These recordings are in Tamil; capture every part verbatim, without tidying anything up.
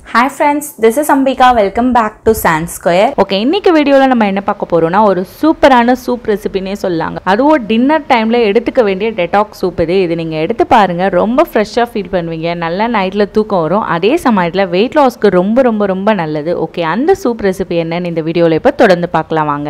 Hi friends, this is Ambika. Welcome back to Sand Square. Okay, இன்னைக்கு வீடியோல நம்ம என்ன பார்க்க போறோம்னா ஒரு சூப்பரான சூப் ரெசிபினே சொல்லலாங்க. அதுவும் டின்னர் டைம்ல எடுத்துக்க வேண்டிய டெடாக்ஸ் சூப் இது. இது நீங்க எடுத்து பாருங்க, ரொம்ப ஃப்ரெஷ்ஷா ஃபீல் பண்ணுவீங்க. நல்ல நைட்ல தூக்கம் வரும். அதே சமயத்துல weight lossக்கு ரொம்ப ரொம்ப ரொம்ப நல்லது. ஓகே, அந்த சூப் ரெசிபி என்னன்னு இந்த வீடியோல இப்ப தொடர்ந்து பார்க்கலாம் வாங்க.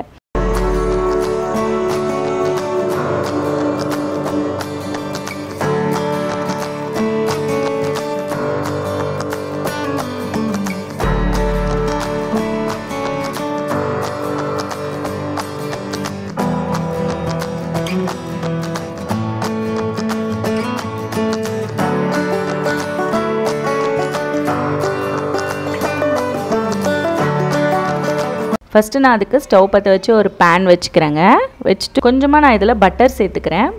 First நான் அதுக்கு ஸ்டவ் பற்ற வச்சு ஒரு pan வச்சுக்கிறேங்க. வச்சுட்டு கொஞ்சமாக நான் இதில் பட்டர் சேர்த்துக்கிறேன்.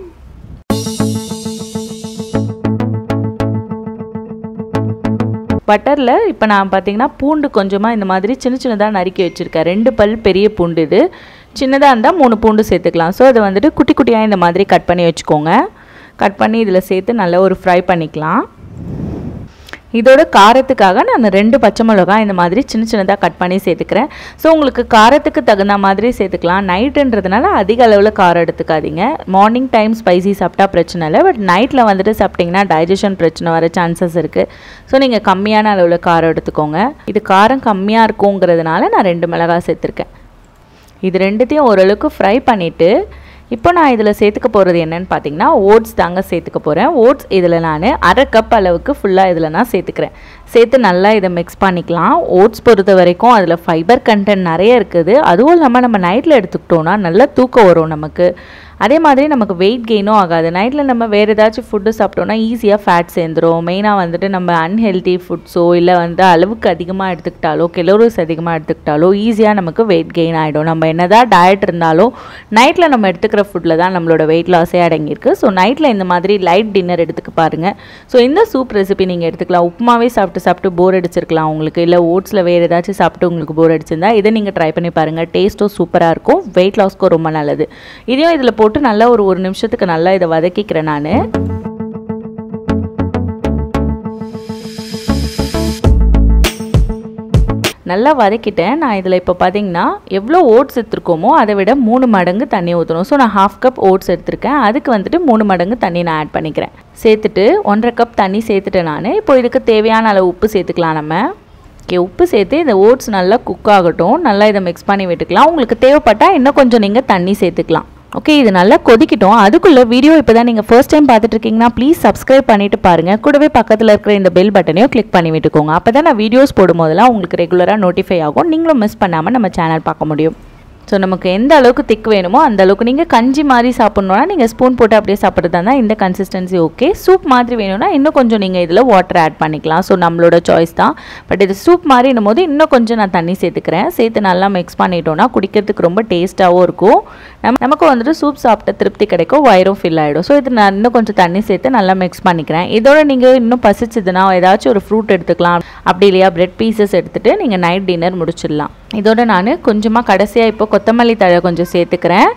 பட்டரில் இப்போ நான் பார்த்தீங்கன்னா பூண்டு கொஞ்சமாக இந்த மாதிரி சின்ன சின்னதாக நறுக்கி வச்சுருக்கேன். ரெண்டு பல் பெரிய பூண்டு, இது சின்னதாக இருந்தால் மூணு பூண்டு சேர்த்துக்கலாம். ஸோ அதை வந்துட்டு குட்டி குட்டியாக இந்த மாதிரி கட் பண்ணி வச்சுக்கோங்க. கட் பண்ணி இதில் சேர்த்து நல்லா ஒரு ஃப்ரை பண்ணிக்கலாம். இதோட காரத்துக்காக நான் ரெண்டு பச்சை மிளகாய் இந்த மாதிரி சின்ன சின்னதாக கட் பண்ணி சேர்த்துக்கிறேன். ஸோ உங்களுக்கு காரத்துக்கு தகுந்த மாதிரி சேர்த்துக்கலாம். நைட்டுன்றதுனால அதிக அளவில் காரம் எடுத்துக்காதீங்க. மார்னிங் டைம் ஸ்பைசி சாப்பிட்டா பிரச்சனை இல்லை, பட் நைட்டில் வந்துட்டு சாப்பிட்டிங்கன்னா டைஜஷன் பிரச்சனை வர சான்சஸ் இருக்குது. ஸோ நீங்கள் கம்மியான அளவில் காரம் எடுத்துக்கோங்க. இது காரம் கம்மியாக இருக்குங்கிறதுனால நான் ரெண்டு மிளகாய் சேர்த்துருக்கேன். இது ரெண்டுத்தையும் ஓரளவுக்கு ஃப்ரை பண்ணிவிட்டு இப்போ நான் இதில் சேர்த்துக்க போகிறது என்னென்னு பார்த்தீங்கன்னா ஓட்ஸ் தாங்க சேர்த்துக்க போகிறேன். ஓட்ஸ் இதில் நான் அரை கப் அளவுக்கு ஃபுல்லாக இதில் நான் சேர்த்துக்கிறேன். சேர்த்து நல்லா இதை மிக்ஸ் பண்ணிக்கலாம். ஓட்ஸ் பொறுத்த வரைக்கும் அதில் ஃபைபர் கண்டென்ட் நிறைய இருக்குது. அதுவும் இல்லாமல் நம்ம நைட்டில் எடுத்துக்கிட்டோன்னா நல்லா தூக்கம் வரும் நமக்கு. அதே மாதிரி நமக்கு வெயிட் கெயினும் ஆகாது. நைட்டில் நம்ம வேறு ஏதாச்சும் ஃபுட்டு சாப்பிட்டோன்னா ஈஸியாக ஃபேட் சேர்ந்துடும். மெயினாக வந்துட்டு நம்ம அன்ஹெல்தி ஃபுட்ஸோ இல்லை வந்து அளவுக்கு அதிகமாக எடுத்துக்கிட்டாலோ கெலோரிஸ் அதிகமாக எடுத்துக்கிட்டாலோ ஈஸியாக நமக்கு வெயிட் கெயின் ஆகிடும். நம்ம என்ன தான் டயட் இருந்தாலும் நைட்டில் நம்ம எடுத்துக்கிற ஃபுட்டில் தான் நம்மளோட வெயிட் லாஸே அடங்கியிருக்கு. ஸோ நைட்டில் இந்த மாதிரி லைட் டின்னர் எடுத்துக்க பாருங்கள். ஸோ இந்த சூப் ரெசிபி நீங்கள் எடுத்துக்கலாம். உப்புமாவே சாப்பிட்டு சாப்பிட்டு போர் அடிச்சிருக்கலாம் உங்களுக்கு, இல்லை ஓட்ஸில் வேறு ஏதாச்சும் சாப்பிட்டு உங்களுக்கு போர் அடிச்சிருந்தா இதை நீங்கள் ட்ரை பண்ணி பாருங்கள். டேஸ்ட்டும் சூப்பராக இருக்கும், வெயிட் லாஸ்க்கும் ரொம்ப நல்லது. இதையும் இதில் போட்டு நல்லா ஒரு ஒரு நிமிஷத்துக்கு நல்லா இதை வதக்கிக்கிறேன். நான் நல்லா வதக்கிட்டேன். நான் இதில் இப்போ பார்த்தீங்கன்னா எவ்வளோ ஓட்ஸ் எடுத்துருக்கோமோ அதை விட மூணு மடங்கு தண்ணி ஊற்றணும். ஸோ நான் ஹாஃப் கப் ஓட்ஸ் எடுத்திருக்கேன். அதுக்கு வந்துட்டு மூணு மடங்கு தண்ணி நான் ஆட் பண்ணிக்கிறேன். சேர்த்துட்டு ஒன்றரை கப் தண்ணி சேர்த்துட்டேன் நான். இப்போ இதுக்கு தேவையான அளவு உப்பு சேர்த்துக்கலாம். நம்ம ஓகே, உப்பு சேர்த்து இந்த ஓட்ஸ் நல்லா குக் ஆகட்டும். நல்லா இதை மிக்ஸ் பண்ணி விட்டுக்கலாம். உங்களுக்கு தேவைப்பட்டால் இன்னும் கொஞ்சம் நீங்கள் தண்ணி சேர்த்துக்கலாம். ஓகே, இது நல்லா கொதிக்கிட்டோம். அதுக்குள்ளே வீடியோ இப்போ தான் நீங்கள் ஃபர்ஸ்ட் டைம் பார்த்துட்டு இருக்கீங்கன்னா ப்ளீஸ் சப்ஸ்கிரைப் பண்ணிவிட்டு பாருங்கள். கூடவே பக்கத்தில் இருக்கிற இந்த பெல் பட்டனையும் கிளிக் பண்ணி விட்டுக்கோங்க. அப்போ தான் நான் வீடியோஸ் போடும்போதெல்லாம் உங்களுக்கு ரெகுலராக நோட்டிஃபை ஆகும். நீங்களும் மிஸ் பண்ணாமல் நம்ம சேனல் பார்க்க முடியும். ஸோ நமக்கு எந்த அளவுக்கு திக் வேணுமோ அந்த அளவுக்கு நீங்கள் கஞ்சி மாதிரி சாப்பிட்ணுன்னா நீங்கள் ஸ்பூன் போட்டு அப்படியே சாப்பிட்றதா இருந்தால் இந்த கன்சிஸ்டன்சி ஓகே. சூப் மாதிரி வேணும்னா இன்னும் கொஞ்சம் நீங்கள் இதில் வாட்டர் ஆட் பண்ணிக்கலாம். ஸோ நம்மளோட சாய்ஸ் தான். பட் இது சூப் மாதிரின்னும் போது இன்னும் கொஞ்சம் நான் தண்ணி சேர்த்துக்கிறேன். சேர்த்து நல்லா மிக்ஸ் பண்ணிட்டோன்னா குடிக்கிறதுக்கு ரொம்ப டேஸ்ட்டாகவும் இருக்கும். நம்ம நமக்கு வந்துட்டு சூப் சாப்பிட்ட திருப்தி கிடைக்கும், வயிறும் ஃபில் ஆகிடும். ஸோ இது நான் இன்னும் கொஞ்சம் தண்ணி சேர்த்து நல்லா மிக்ஸ் பண்ணிக்கிறேன். இதோட நீங்கள் இன்னும் பசிச்சதுன்னா ஏதாச்சும் ஒரு ஃப்ரூட் எடுத்துக்கலாம். அப்படி இல்லையா பிரெட் பீசஸ் எடுத்துகிட்டு நீங்கள் நைட் டின்னர் முடிச்சிடலாம். இதோட நான் கொஞ்சமாக கடைசியாக இப்போ கொத்தமல்லி தழை கொஞ்சம் சேர்த்துக்கிறேன்.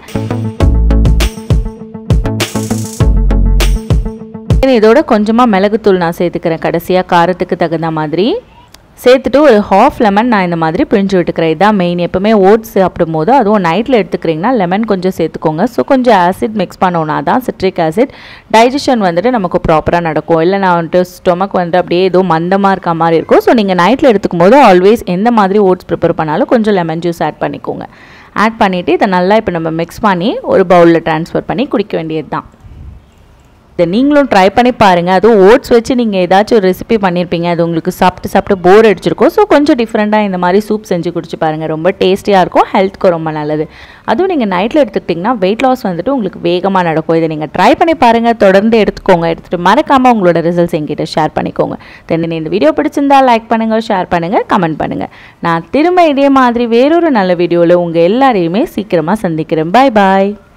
இதோட கொஞ்சமாக மிளகுத்தூள் நான் சேர்த்துக்கிறேன் கடைசியாக காரத்துக்கு தகுந்த மாதிரி. சேர்த்துட்டு ஒரு ஹாஃப் லெமன் நான் இந்த மாதிரி பிழிஞ்சு விட்டுக்கிறேன். இதான் மெயின். எப்போவுமே ஓட்ஸ் சாப்பிடும் போது அதுவும் நைட்டில் எடுத்துக்கிறீங்கன்னா லெமன் கொஞ்சம் சேர்த்துக்கோங்க. ஸோ கொஞ்சம் ஆசிட் மிக்ஸ் பண்ணோன்னா தான் சிட்ரிக் ஆசிட் டைஜஷன் வந்துட்டு நமக்கு ப்ராப்பராக நடக்கும். இல்லை நான் வந்துட்டு ஸ்டொமக் வந்துட்டு அப்படியே ஏதோ மந்தமாக இருக்க மாதிரி இருக்கும். ஸோ நீங்கள் நைட்டில் எடுத்துக்கும் போது ஆல்வேஸ் எந்த மாதிரி ஓட்ஸ் ப்ரிப்பேர் பண்ணாலும் கொஞ்சம் லெமன் ஜூஸ் ஆட் பண்ணிக்கோங்க. ஆட் பண்ணிவிட்டு இதை நல்லா இப்போ நம்ம மிக்ஸ் பண்ணி ஒரு பவுலில் ட்ரான்ஸ்ஃபர் பண்ணி குடிக்க வேண்டியது தான். இதை நீங்களும் ட்ரை பண்ணி பாருங்கள். அதுவும் ஓட்ஸ் வச்சு நீங்கள் ஏதாச்சும் ஒரு ரெசிபி பண்ணியிருப்பீங்க, அது உங்களுக்கு சாப்பிட்டு சாப்பிட்டு போர் அடிச்சிருக்கும். ஸோ கொஞ்சம் டிஃப்ரெண்ட்டாக இந்த மாதிரி சூப் செஞ்சு குடிச்சு பாருங்கள். ரொம்ப டேஸ்டியாக இருக்கும், ஹெல்த்துக்கு ரொம்ப நல்லது. அதுவும் நீங்கள் நைட்டில் எடுத்துக்கிட்டிங்கன்னா வெயிட் லாஸ் வந்துட்டு உங்களுக்கு வேகமாக நடக்கும். இதை நீங்கள் ட்ரை பண்ணி பாருங்கள். தொடர்ந்து எடுத்துக்கோங்க. எடுத்துகிட்டு மறக்காமல் உங்களோட ரிசல்ட்ஸ் என்கிட்ட ஷேர் பண்ணிக்கோங்க. தென் இந்த வீடியோ பிடிச்சிருந்தா லைக் பண்ணுங்கள், ஷேர் பண்ணுங்கள், கமெண்ட் பண்ணுங்கள். நான் திரும்ப இதே மாதிரி வேறொரு நல்ல வீடியோவில் உங்கள் எல்லாரையுமே சீக்கிரமாக சந்திக்கிறேன். பாய் பாய்.